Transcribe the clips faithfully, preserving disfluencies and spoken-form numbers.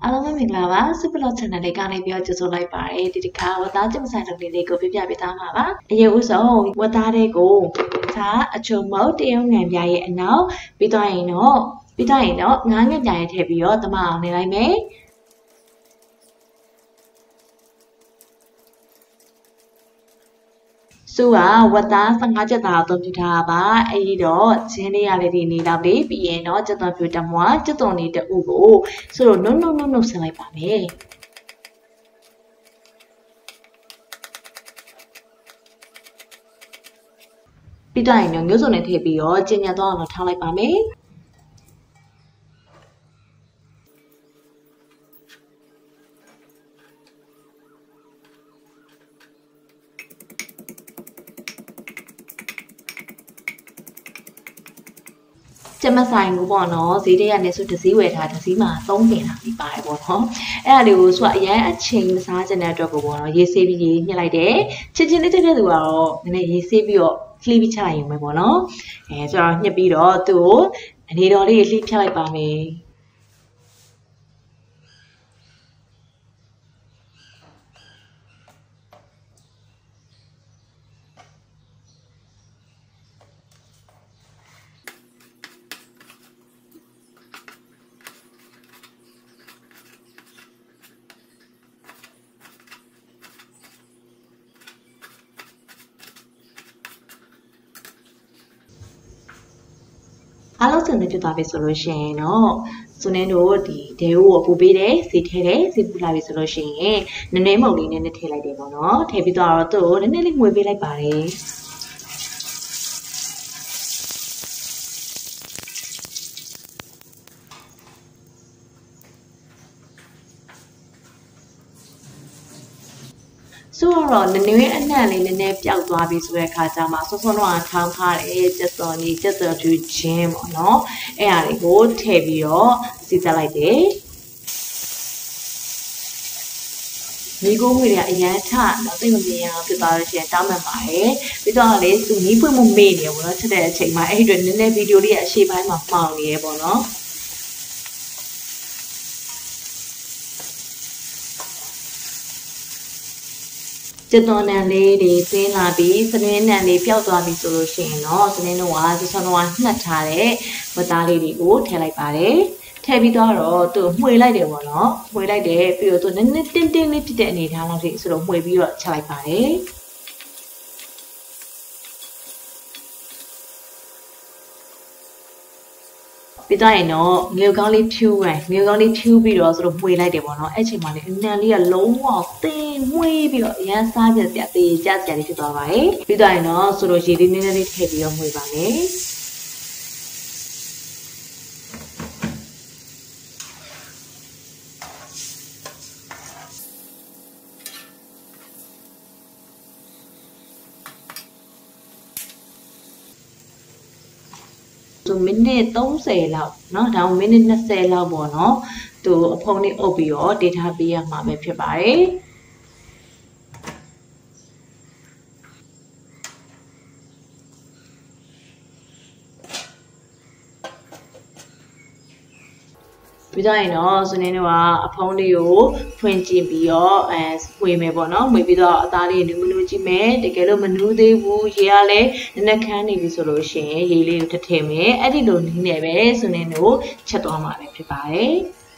အားလုံးပဲမင်္ဂလာပါ Super Channel လေးကနေပြီးတော့ကြိုဆိုလိုက်ပါတယ်ဒီတစ်ခါဝတ်သားကျမဆိုင်လုပ်လေးကိုပြပြပေးသားမှာပါအရင်ဦးဆုံးဝတ်သားတွေကိုဒါအချုံမုတ်တရုံငံပြရဲ့အနောက်ပြီးတော့ရင်တော့ပြီးတော့ရင်တော့ငါးငံပြရဲ့ထည့်ပြီးတော့တမအောင်နေလိုက်မယ်ဆိုတော့ဝတ်သားဆယ့်ငါးချက်သားအသုံးပြုထားပါအဲ့ဒီတော့ချင်းလေးရလေးဒီနေတော့လေးပြီးရင်တော့ချက်သွန်ပြတမွားချက်သွန်လေးတူကိုဆိုတော့နုံနုံနုံနုံဆင်းလိုက်ပါမယ်ပြီးတော့ရင်တော့မျိုးစုံနဲ့ထည့်ပြီးတော့ကျင်ညက်တော့အောင်ထားလိုက်ပါမယ်ကျမဆိုင်ကိုပေါ့နော်ဈေးတွေကလည်းဆိုတစ်စီးဝယ်ထားတစ်စီးမှာသုံးတင်လာပြီးပါတယ်ပေါ့နော်အဲ့ဒါလေးကိုဆိုအရင်အချိန်မစားချင်တဲ့အတွက်ကိုပေါ့နော်ရေးဆေးပြီးရေးညှစ်လိုက်တယ်ချစ်ချင်းလေးတက်တဲ့သူကတော့နည်းနည်းရေးဆေးပြီးတော့လှီးပြီးချလိုက်ရုံပဲပေါ့နော်အဲဆိုတော့ညှစ်ပြီးတော့သူ့ကိုအနေတော်လေးလှီးဖြတ်လိုက်ပါမယ်အားလုံးစံနေပြသွားပြီဆိုလို့ရှိရင်တော့စုံနေတို့ဒီဒဲကိုပူပေးတယ်စီထဲတယ်စီပူလာပြီဆိုလို့ရှိရင်နည်းနည်းမုံလေးနဲ့နဲ့ထည့်လိုက်တယ်ပေါ့နော်ထည့်ပြီးတော့သူ့ကိုနည်းနည်းလေးငွေပေးလိုက်ပါတယ်ဆိုတော့နည်းနည်းအနှံ့လေးနည်းနည်းပျောက်သွားပြီဆိုတဲ့အခါကျမှစောစောတော့ထောင်းထားတယ်ကျက်စော်ကြီးကျက်စော်ကျူးချင်းပေါ့နော်အဲ့ဟာလေးကိုထည့်ပြီးတော့စီတက်လိုက်တယ်မိကိုငွေတွေကအရန်ထတော့သိမမြင်ရအောင်ဖြစ်သွားလို့ရှိရင်တောင်းမှန်ပါတယ်ပြီးတော့လေသူနီးပွင့်မှုမေ့နေရပေါ့နော်ချက်တဲ့အချိန်မှာအဲ့ဒီအတွက်နည်းနည်းဗီဒီယိုလေးရဲ့အရှေ့ပိုင်းမှာမှောင်နေရပေါ့နော်ကျက်သွန်နံလေးတွေသင်းလာပြီးစနင်းနံလေးပျောက်သွားပြီဆိုလို့ရှိရင်တော့စနင်းတော့ကစဆောင်းတော့နှက်ထားတဲ့ဝတ်သားလေးတွေကိုထည့်လိုက်ပါတယ်ထည့်ပြီးတော့သူ့မှွေလိုက်တယ်ပေါ့နော်မှွေလိုက်တယ်ပြီးတော့သူနည်းနည်းတင်းတင်းလေးဖြစ်တဲ့အနေထားလောက်ထိဆိုတော့မှွေပြီးတော့ချက်လိုက်ပါတယ်ပြီးတော့ရင်တော့ငွေကောင်းလေးဖြူရယ်ငွေကောင်းလေးဖြူပြီးတော့ဆိုတော့မှွေလိုက်တယ်ပေါ့နော်အဲ့ချိန်မှာလေအနံလေးကလုံးဝတင်းမှွေပြီးတော့အရန်စားပြပြသေးကြကြလေးဖြစ်သွားပါတယ်ပြီးတော့ရင်တော့ဆိုတော့ရေလေးနည်းနည်းလေးထည့်ပြီးတော့မှွေပါမယ်သူမိနစ်သုံးဆယ်လောက်เนาะဒါမှမိနစ်နှစ်ဆယ်လောက်ပေါ့เนาะသူအဖုံးလေးအုပ်ပြီးတော့ဒေတာပေးရမှာပဲဖြစ်ပါတယ်ပြီးတော့ရင်တော့စနေနေ့ကအဖုံးလေးကိုဖွင့်ကြည့်ပြီးတော့အဲဝေမယ်ပေါ့နော်ဝေပြီးတော့အသားလေးနူးမနူးကြည့်မယ်တကယ်လို့မနူးသေးဘူးရေကလည်းနည်းနည်းခန်းနေပြီဆိုလို့ရှိရင်ရေလေးကိုထထည့်မယ်အဲ့ဒီလိုနည်းနဲ့ပဲစနေနေ့ကိုချက်သွားမှာပဲဖြစ်ပါတယ်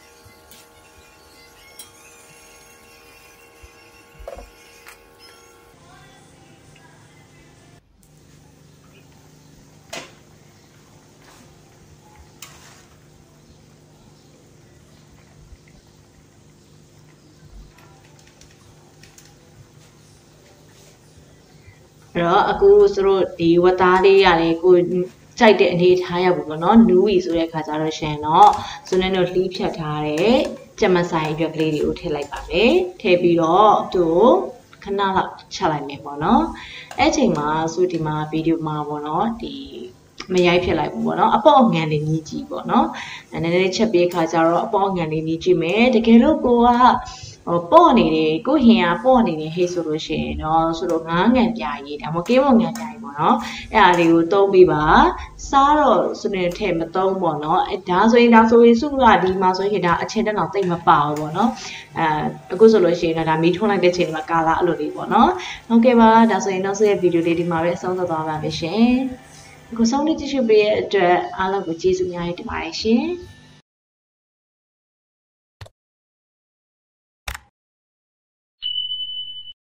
အဲ့တော့အခုဆိုတော့ဒီဝတ်သားလေးရတယ်ကိုကြိုက်တဲ့အနေထားရဘူးပေါ့နော်နူးပြီဆိုတဲ့အခါကျတော့ရှင်တော့စနေတို့လှီးဖြတ်ထားတဲ့ကြက်မဆိုင်ရွက်ကလေးတွေကိုထည့်လိုက်ပါမယ်ထည့်ပြီးတော့သူ့ခဏလောက်ချလိုက်မယ်ပေါ့နော်အဲ့ချိန်မှာဆိုဒီမှာဗီဒီယိုမှာပေါ့နော်ဒီမရိုက်ဖြစ်လိုက်ဘူးပေါ့နော်အပေါ့ငံလေးညီးကြည့်ပေါ့နော်နည်းနည်းလေးချက်ပေးခါကျတော့အပေါ့ငံလေးညီးကြည့်မယ်တကယ်လို့ကိုကဟိုပေါ့နေတယ်ကိုဟင်ကပေါ့နေတယ်ဟေ့ဆိုလို့ရှိရင်တော့ဆိုတော့ငားငံပြာရေးဒါမှမဟုတ်ကင်းမုံငံပြာရေးပေါ့နော်အဲ့အားလေးကိုသုံးပြီးပါစားတော့ဆိုနေထည့်မသုံးပေါ့နော်အဲဒါဆိုရင်ဒါဆိုရင်စုကဒီမှာဆိုရင်ဒါအချင်းတက်တော့တိတ်မပါဘူးပေါ့နော်အဲအခုဆိုလို့ရှိရင်တော့ဒါမီးထွန်းလိုက်တဲ့ချိန်မှာကာလာအဲ့လိုလေးပေါ့နော်ဟုတ်ကဲ့ပါဒါဆိုရင်နောက်ဆက်ရဲ့ဗီဒီယိုလေးဒီမှာပဲအဆုံးသတ်သွားပါမယ်ရှင်အခုဆုံးဖြတ်ကြည့်ရှုပေးတဲ့အတွက်အားလုံးကိုကျေးဇူးများတင်ပါတယ်ရှင်